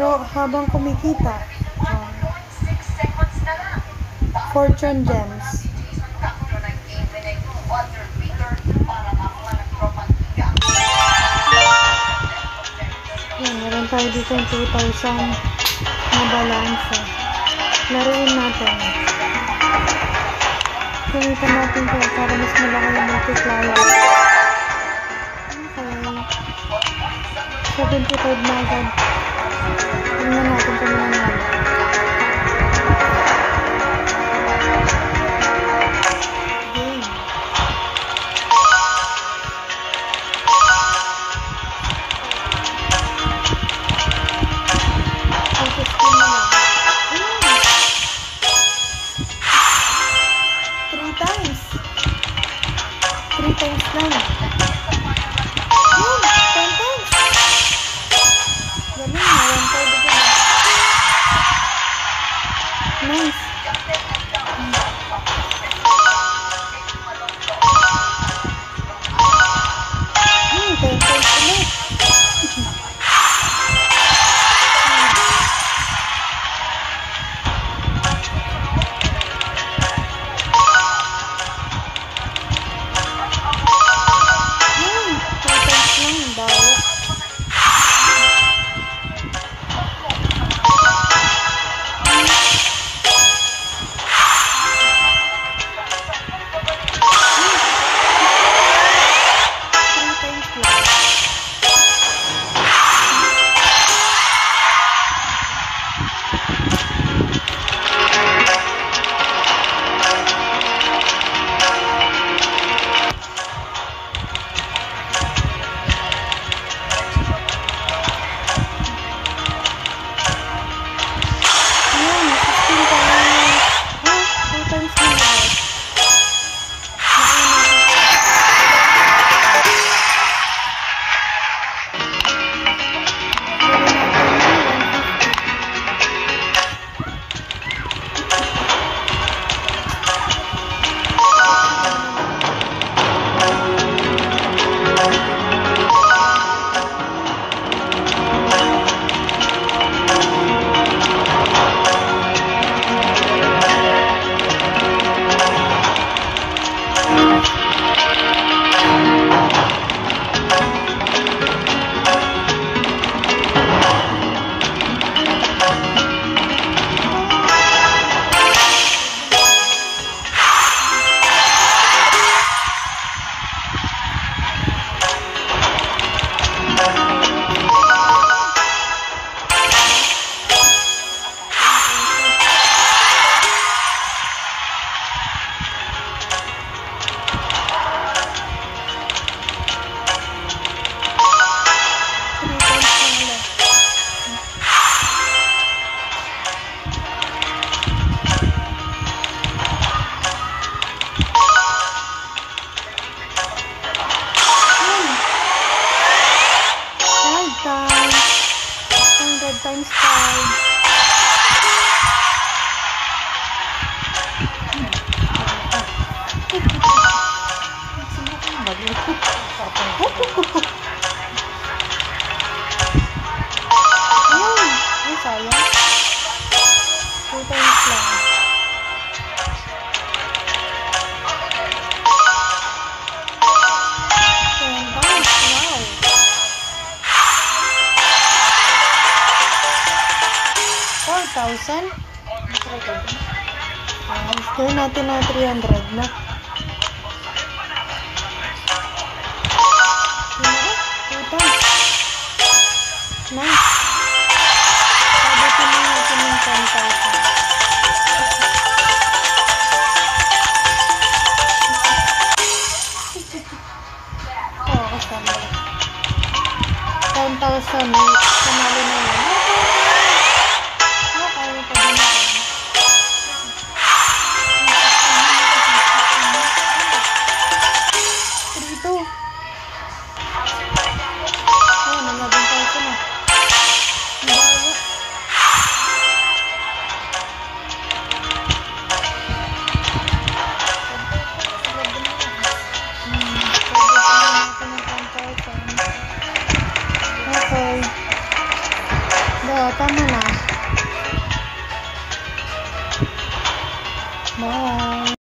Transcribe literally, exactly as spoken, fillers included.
Pero habang kumikita, uh, fortune gems. Yan, meron tayo dito yung two thousand na balance. Laruin natin. Gamitan natin ito para mas malaki yung multiplier. Okay. seventy-five na agad. Tingnan natin kung nangyari. Game. Focus ko na lang. Three times. Three times lang. Yun! Ten times! Ganun na. One third again. Nice. Hmm, ten times ulit. Times five. Ayun! Ay, sayang. Two times lang. Ten times. Wow! four thousand? Gawin natin na three hundred na. two times. Nice. Sabitin na natin yung ten thousand. Oo, kasama. ten thousand. Kamali na yun. three two. Oh, nalabang tayo na. tama